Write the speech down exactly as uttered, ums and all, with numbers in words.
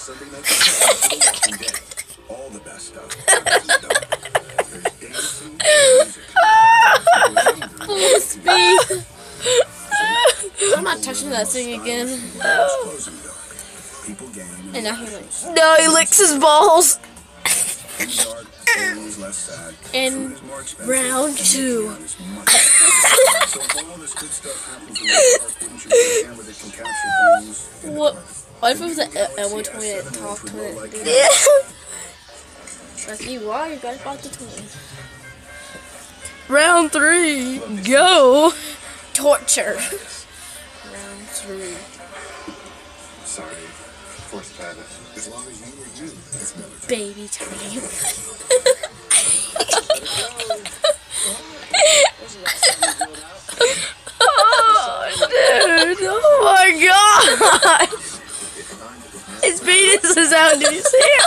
Sunday night all the best stuff. Full speed. I'm not touching that thing again. And now he licks. No, he licks his balls. In round two. What? What if it was an Elmo toy that talked to it? Like you are, you guys bought the toy. Round three, go! Torture. Round three. Sorry, fourth time. As long as you were you, it's never baby time. Oh, dude! Oh my God! His penis is out. Did you see it?